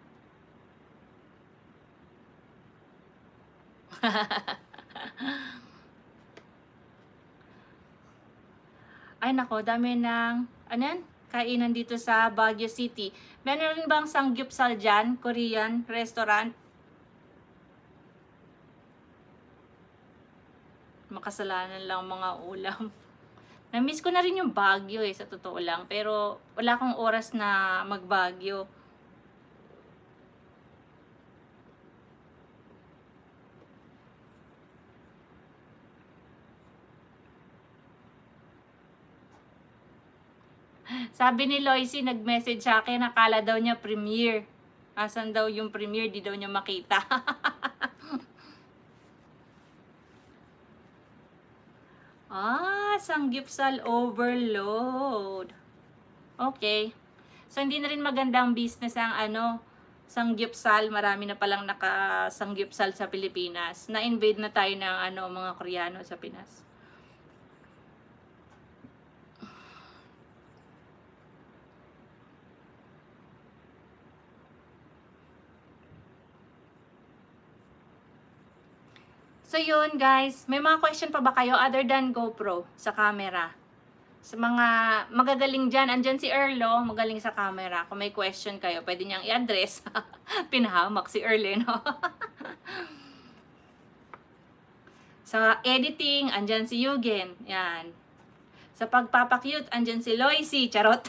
Ay nako, dami ng, ano yan? Kainan dito sa Baguio City. Meron rin bang Samgyupsal dyan? Korean restaurant? Makasalanan lang mga ulam. Na-miss ko na rin yung Baguio eh, sa totoo lang. Pero wala akong oras na mag-Baguio. Sabi ni Loisy, nag-message sa akin, nakala daw niya premiere. Asan daw yung premiere, di daw niya makita. Ah, Samgyupsal overload. Okay. So, hindi na rin magandang business ang ano, Samgyupsal. Marami na palang naka-Samgyupsal sa Pilipinas. Na-invade na tayo ng ano, mga Koreano sa Pinas. So yun guys, may mga question pa ba kayo other than GoPro sa camera? Sa mga magagaling dyan, andyan si Erlo, magaling sa camera. Kung may question kayo, pwede niyang i-address. Pinahamak si Erlo, no? Sa editing, andyan si Yugen. Yan. Sa pagpapakyut, andyan si Loisy. Charot.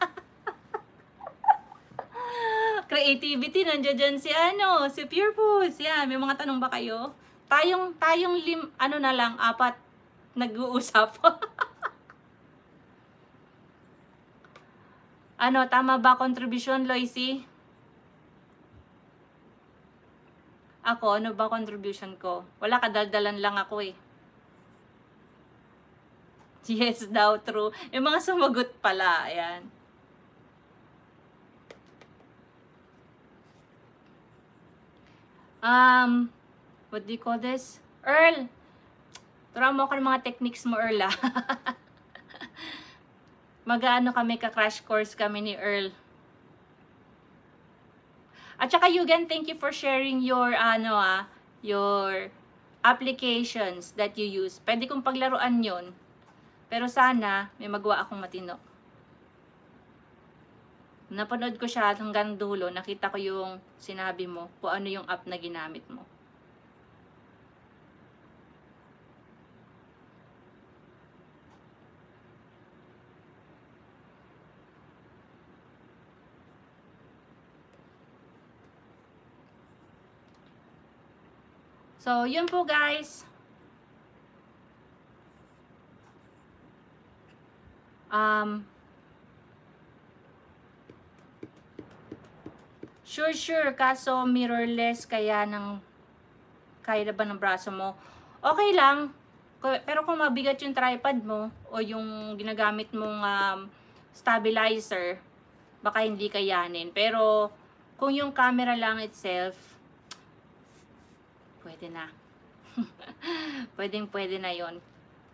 Creativity, nandiyan dyan si ano, si Pure Foods. Yan, may mga tanong ba kayo? Tayong, tayong lim, ano na lang, apat, nag-uusap. Ano, tama ba contribution, Loisy? Ako, ano ba contribution ko? Wala, kadaldalan lang ako eh. Yes daw, true. Yung mga sumagot pala, ayan. Um... What do you call this? Earl! Turo mo ako ng mga techniques mo, Earl, ah. Mag-ano kami, ka-crash course kami ni Earl. At saka, Yugen, thank you for sharing your, ano ah, your applications that you use. Pwede kong paglaruan yon. Pero sana, may magawa akong matino. Napanood ko siya hanggang dulo. Nakita ko yung sinabi mo, kung ano yung app na ginamit mo. So, yun po guys. Um, sure, sure. Kaso mirrorless, kaya ng, kaya na ba ng braso mo? Okay lang. Pero kung mabigat yung tripod mo, o yung ginagamit mong um, stabilizer, baka hindi kayanin. Pero, kung yung camera lang itself, pwede na. Pwedeng pwede na yon.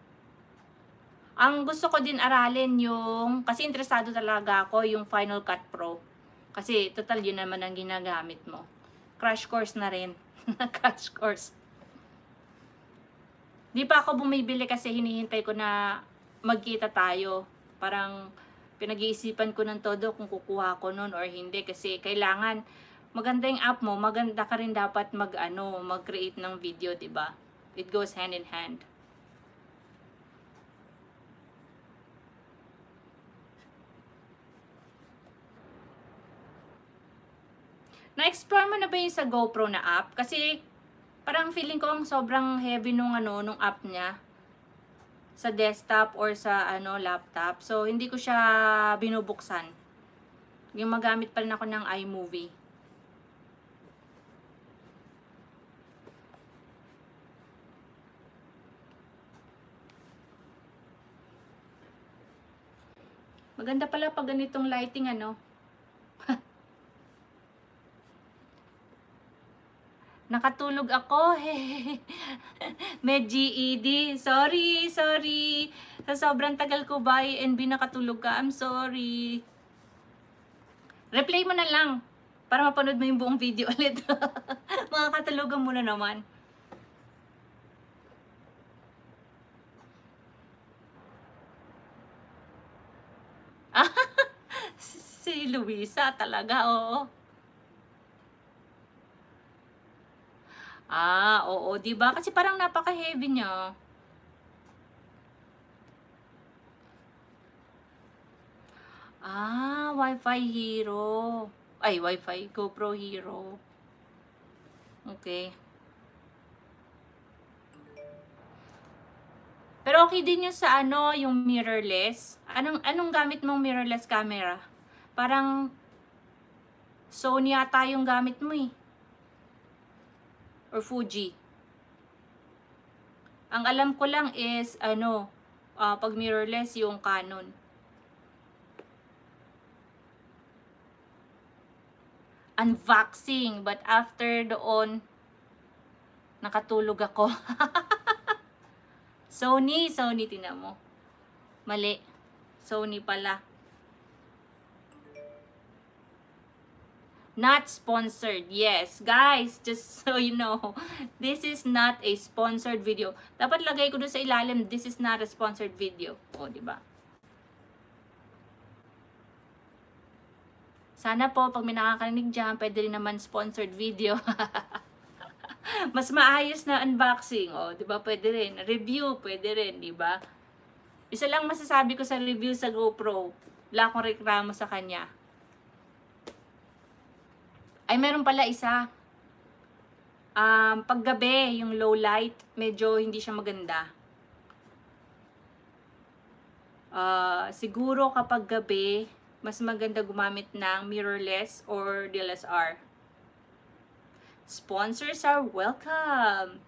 Ang gusto ko din aralin yung, kasi interesado talaga ako yung Final Cut Pro. Kasi total yun naman ang ginagamit mo. Crash course na rin. Crash course. Di pa ako bumibili kasi hinihintay ko na magkita tayo. Parang pinag-iisipan ko ng todo kung kukuha ko nun or hindi kasi kailangan maganda yung app mo, maganda ka rin dapat mag ano, mag-create ng video, 'di ba? It goes hand in hand. Na-explore mo na ba yung sa GoPro na app? Kasi parang feeling ko ang sobrang heavy nung ano, nung app niya sa desktop or sa ano, laptop. So hindi ko siya binubuksan. Yung magamit pa rin ako ng iMovie. Maganda pala pag ganitong lighting, ano. Nakatulog ako. May G E D. Sorry, sorry. Sa sobrang tagal ko ba, N B nakatulog ka? I'm sorry. Replay mo na lang para mapanood mo yung buong video ulit. Mga katulugan mo na naman. Si Luisa talaga, oo. Ah, oo, 'di ba? Kasi parang napaka-heavy niya. Ah, Wi-Fi Hero. Ay, Wi-Fi GoPro Hero. Okay. Pero okay din yung sa ano, yung mirrorless. Anong anong gamit mong mirrorless camera? Parang Sony ata yung gamit mo eh. Or Fuji. Ang alam ko lang is ano, uh, pag mirrorless yung Canon. Unboxing, but after doon nakatulog ako. Sony, Sony, tingnan mo. Mali. Sony pala. Not sponsored. Yes, guys, just so you know, this is not a sponsored video. Dapat lagay ko doon sa ilalim, this is not a sponsored video. O, di ba? Sana po, pag may nakakarinig dyan, pwede rin naman sponsored video. Mas maayos na unboxing. O, di ba? Pwede rin. Review, pwede rin, di ba? Isa lang masasabi ko sa review sa GoPro. Wala akong reklamo sa kanya. Ay, meron pala isa. Um, paggabi, yung low light, medyo hindi siya maganda. Uh, siguro kapag gabi, mas maganda gumamit ng mirrorless or D S L R. Sponsors are welcome!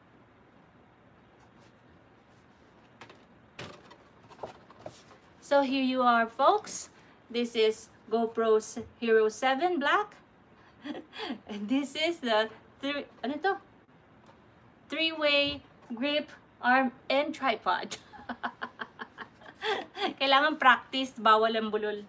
So here you are, folks. This is GoPro Hero seven Black. And this is the three, ano to? Three-way grip, arm, and tripod. Kailangan practice, bawal ang bulol.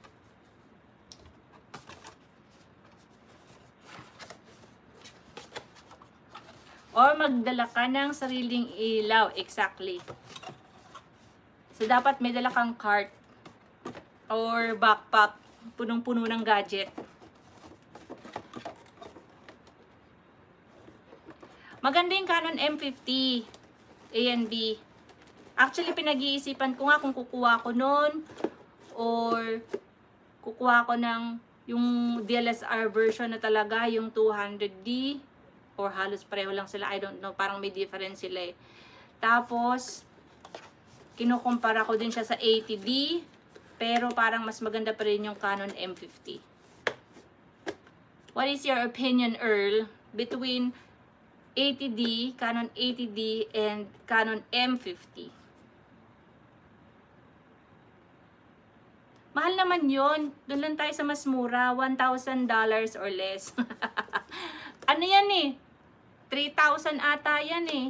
Or magdala ka ng sariling ilaw. Exactly. So, dapat may dala kang cart or backpack, punong-puno ng gadget. Maganda yung Canon M fifty A and B. Actually, pinag-iisipan ko nga kung kukuha ko nun or kukuha ko ng yung D S L R version na talaga, yung two hundred D or halos pareho lang sila. I don't know, parang may difference sila eh. Tapos, kinukumpara ko din siya sa eighty D, pero parang mas maganda pa rin yung Canon M fifty. What is your opinion, Earl, between eighty D, Canon eighty D, and Canon M fifty? Mahal naman yun. Doon lang tayo sa mas mura, one thousand dollars or less. Ano yan eh? three thousand ata yan eh.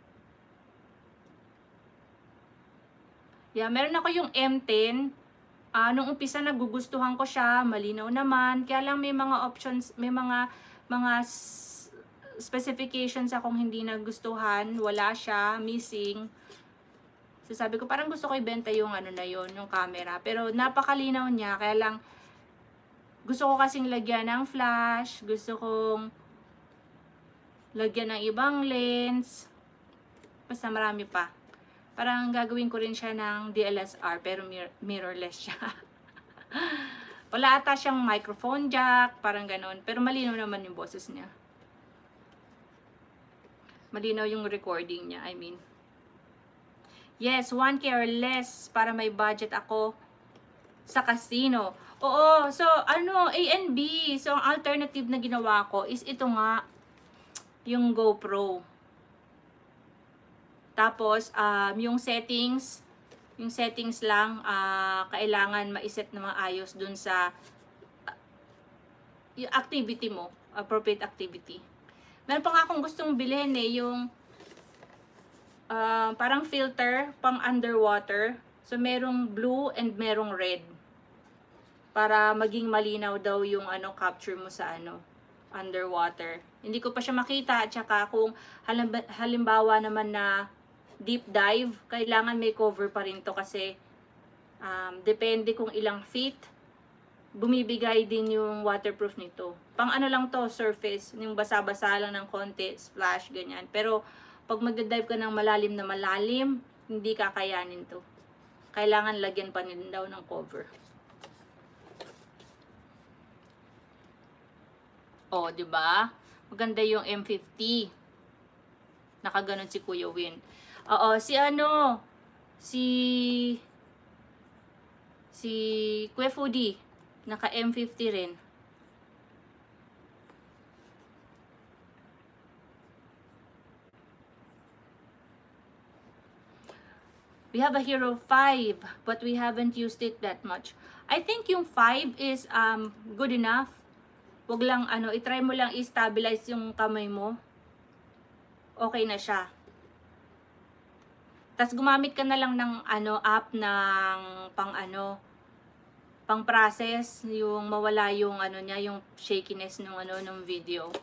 Yeah, meron ako yung M ten. Uh, nung umpisa nagugustuhan ko siya, malinaw naman. Kaya lang may mga options, may mga mga specifications akong hindi nagustuhan, wala siya, missing. So sabi ko parang gusto ko ibenta yung ano na yon, yung camera. Pero napakalinaw niya, kaya lang gusto ko kasing lagyan ng flash, gusto kong lagyan ng ibang lens. Basta marami pa. Parang gagawin ko rin siya ng D L S R pero mir mirrorless siya. Wala ata siyang microphone jack, parang ganon. Pero malinaw naman yung boses niya. Malinaw yung recording niya, I mean. Yes, one K or less para may budget ako sa casino. Oo, so ano, A and B. So ang alternative na ginawa ko is ito nga, yung GoPro. Tapos, um, yung settings, yung settings lang, uh, kailangan ma-set na maayos dun sa uh, yung activity mo, appropriate activity. Meron pa nga akong gustong bilhin eh, yung uh, parang filter pang underwater. So, merong blue and merong red. Para maging malinaw daw yung ano, capture mo sa ano, underwater. Hindi ko pa siya makita. At saka kung halimbawa naman na deep dive, kailangan may cover pa rin to kasi um, depende kung ilang feet, bumibigay din yung waterproof nito. Pang ano lang to, surface, yung basa-basa lang ng konti, splash, ganyan. Pero pag magda-dive ka ng malalim na malalim, hindi kakayanin to. Kailangan lagyan pa rin daw ng cover. Oh, 'di ba? Maganda yung M fifty. Nakaganon si Kuya Win. Oo, si ano, si si Kuya Foodie, naka M fifty rin. We have a Hero five, but we haven't used it that much. I think yung five is um good enough. Wag lang ano, i-try mo lang i-stabilize yung kamay mo. Okay na siya. Tapos gumamit ka na lang ng ano app ng pang ano pang process, yung mawala yung ano niya, yung shakiness ng ano ng video.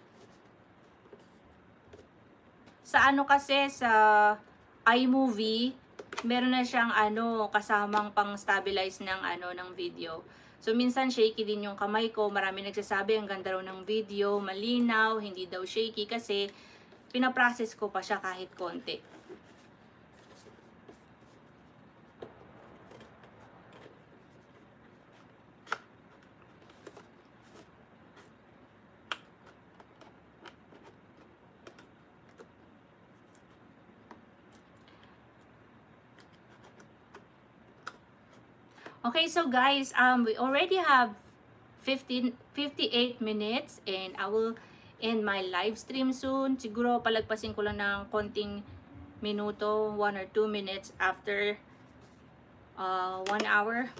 Sa ano kasi sa iMovie, meron na siyang ano kasamang pang stabilize ng ano ng video. So, minsan shaky din yung kamay ko. Marami nagsasabi, ang ganda raw ng video, malinaw, hindi daw shaky kasi pinaprocess ko pa siya kahit konti. Okay, so guys, um, we already have fifteen, fifty-eight minutes and I will end my live stream soon. Siguro palagpasin ko lang ng konting minuto, one or two minutes after uh, one hour.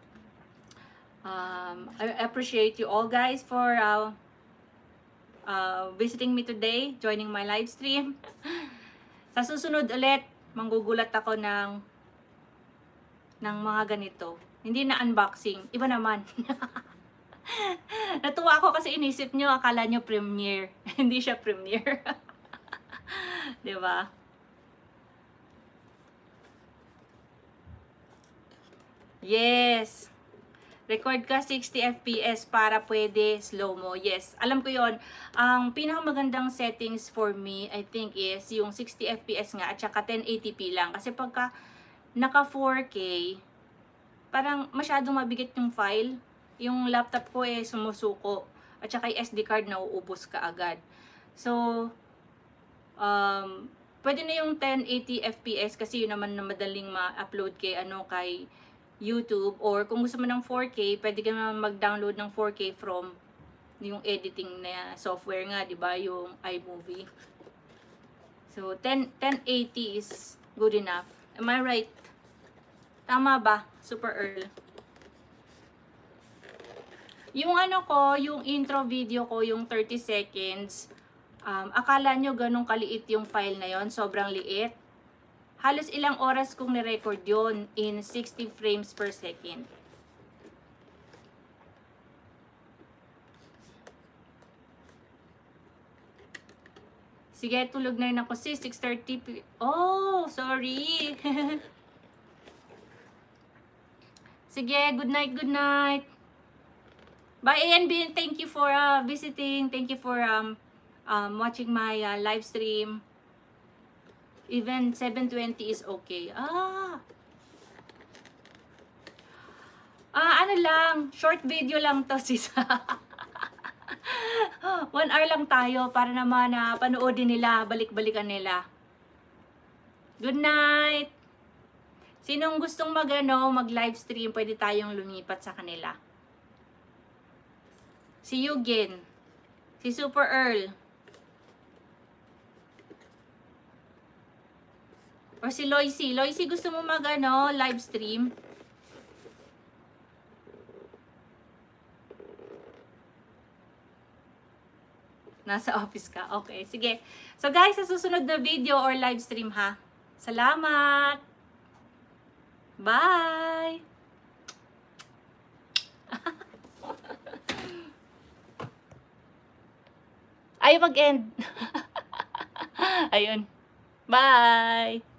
Um, I appreciate you all guys for uh, uh, visiting me today, joining my live stream. Sa susunod ulit, manggugulat ako ng ng mga ganito. Hindi na unboxing. Iba naman. Natuwa ako kasi inisip nyo, akala nyo premiere. Hindi siya premiere. Diba? Yes. Record ka sixty F P S para pwede slow-mo. Yes. Alam ko yon. Ang pinakamagandang settings for me, I think, is yung sixty F P S nga at saka ten eighty p lang. Kasi pagka naka four K, parang masyadong mabigat yung file. Yung laptop ko eh sumusuko. At saka yung S D card nauubos ka agad. So, um, pwede na yung ten eighty F P S kasi yun naman na madaling ma-upload kay, ano, kay YouTube. Or kung gusto mo ng four K, pwede ka naman mag-download ng four K from yung editing na software nga, di ba? Yung iMovie. So, ten eighty is good enough. Am I right? Tama ba? Super early. Yung ano ko, yung intro video ko, yung thirty seconds, um, akala nyo ganun kaliit yung file na yon, sobrang liit. Halos ilang oras kong nirecord yon in sixty frames per second. Sige, tulog na rin ako sis. six thirty p. Oh, sorry. Sige, good night, good night. Bye, A N B. Thank you for uh, visiting. Thank you for um, um, watching my uh, live stream. Even seven twenty is okay. Ah. Ah, ano lang. Short video lang to, sis. One hour lang tayo para naman na uh, panoodin nila, balik-balikan nila. Good night! Sinong gustong mag, ano, mag-live stream, pwede tayong lumipat sa kanila. Si Eugene. Si Super Earl. Or si Loisy. Loisy, gusto mo mag, ano, live stream? Nasa office ka. Okay, sige. So guys, sa susunod na video or live stream ha. Salamat! Bye! Ay, mag-end. Ayun. Bye!